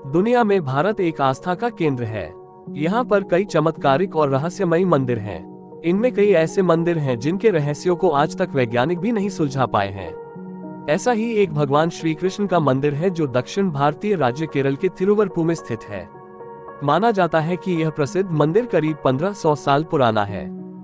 दुनिया में भारत एक आस्था का केंद्र है। यहाँ पर कई चमत्कारिक और रहस्यमयी मंदिर हैं। इनमें कई ऐसे मंदिर हैं जिनके रहस्यों को आज तक वैज्ञानिक भी नहीं सुलझा पाए हैं। ऐसा ही एक भगवान श्री कृष्ण का मंदिर है जो दक्षिण भारतीय राज्य केरल के तिरुवरुर में स्थित है। माना जाता है कि यह प्रसिद्ध मंदिर करीब 1500 साल पुराना है।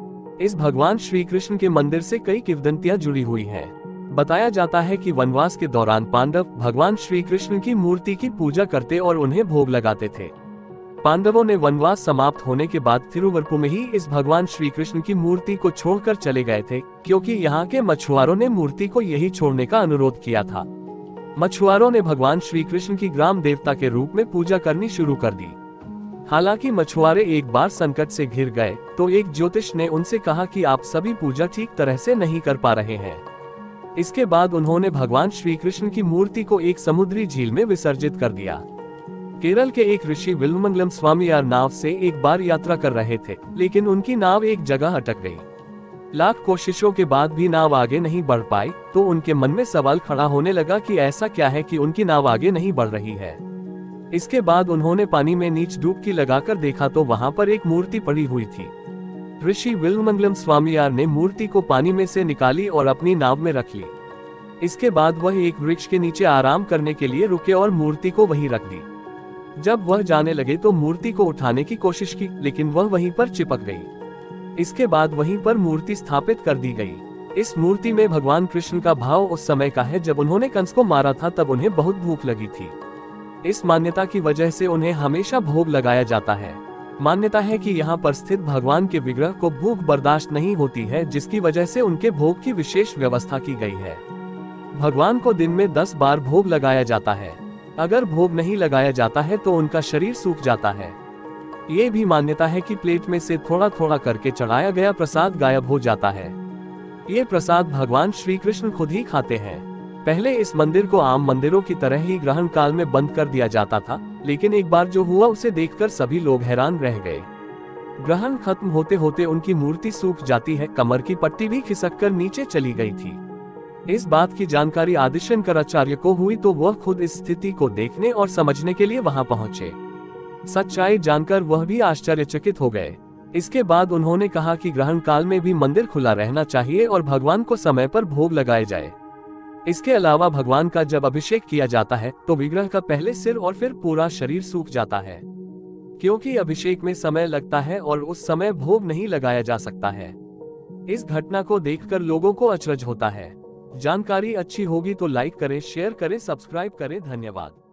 इस भगवान श्री कृष्ण के मंदिर से कई किंवदंतियां जुड़ी हुई हैं। बताया जाता है कि वनवास के दौरान पांडव भगवान श्री कृष्ण की मूर्ति की पूजा करते और उन्हें भोग लगाते थे। पांडवों ने वनवास समाप्त होने के बाद तिरुवरुर में ही इस भगवान श्री कृष्ण की मूर्ति को छोड़कर चले गए थे, क्योंकि यहाँ के मछुआरों ने मूर्ति को यही छोड़ने का अनुरोध किया था। मछुआरों ने भगवान श्री कृष्ण की ग्राम देवता के रूप में पूजा करनी शुरू कर दी। हालांकि मछुआरे एक बार संकट से घिर गए तो एक ज्योतिष ने उनसे कहा कि आप सभी पूजा ठीक तरह से नहीं कर पा रहे हैं। इसके बाद उन्होंने भगवान श्री कृष्ण की मूर्ति को एक समुद्री झील में विसर्जित कर दिया। केरल के एक ऋषि विल्वमंगलम स्वामीयार नाव से एक बार यात्रा कर रहे थे, लेकिन उनकी नाव एक जगह अटक गई। लाख कोशिशों के बाद भी नाव आगे नहीं बढ़ पाई, तो उनके मन में सवाल खड़ा होने लगा कि ऐसा क्या है कि उनकी नाव आगे नहीं बढ़ रही है। इसके बाद उन्होंने पानी में नीच डुबकी लगाकर देखा तो वहां पर एक मूर्ति पड़ी हुई थी। ऋषि विल्वमंगलम स्वामीयार ने मूर्ति को पानी में से निकाली और अपनी नाव में रख ली। इसके बाद वह एक वृक्ष के नीचे आराम करने के लिए रुके और मूर्ति को वहीं रख दी। जब वह जाने लगे तो मूर्ति को उठाने की कोशिश की, लेकिन वह वहीं पर चिपक गई। इसके बाद वहीं पर मूर्ति स्थापित कर दी गई। इस मूर्ति में भगवान कृष्ण का भाव उस समय का है जब उन्होंने कंस को मारा था, तब उन्हें बहुत भूख लगी थी। इस मान्यता की वजह से उन्हें हमेशा भोग लगाया जाता है। मान्यता है कि यहाँ पर स्थित भगवान के विग्रह को भूख बर्दाश्त नहीं होती है, जिसकी वजह से उनके भोग की विशेष व्यवस्था की गई है। भगवान को दिन में 10 बार भोग लगाया जाता है। अगर भोग नहीं लगाया जाता है तो उनका शरीर सूख जाता है। ये भी मान्यता है कि प्लेट में से थोड़ा थोड़ा करके चढ़ाया गया प्रसाद गायब हो जाता है। ये प्रसाद भगवान श्री कृष्ण खुद ही खाते हैं। पहले इस मंदिर को आम मंदिरों की तरह ही ग्रहण काल में बंद कर दिया जाता था, लेकिन एक बार जो हुआ उसे देखकर सभी लोग हैरान रह गए। ग्रहण खत्म होते होते उनकी मूर्ति सूख जाती है। कमर की पट्टी भी खिसककर नीचे चली गई थी। इस बात की जानकारी आदि शंकराचार्य को हुई तो वह खुद इस स्थिति को देखने और समझने के लिए वहां पहुंचे। सच्चाई जानकर वह भी आश्चर्यचकित हो गए। इसके बाद उन्होंने कहा कि ग्रहण काल में भी मंदिर खुला रहना चाहिए और भगवान को समय पर भोग लगाए जाए। इसके अलावा भगवान का जब अभिषेक किया जाता है तो विग्रह का पहले सिर और फिर पूरा शरीर सूख जाता है, क्योंकि अभिषेक में समय लगता है और उस समय भोग नहीं लगाया जा सकता है। इस घटना को देखकर लोगों को अचरज होता है। जानकारी अच्छी होगी तो लाइक करें, शेयर करें, सब्सक्राइब करें। धन्यवाद।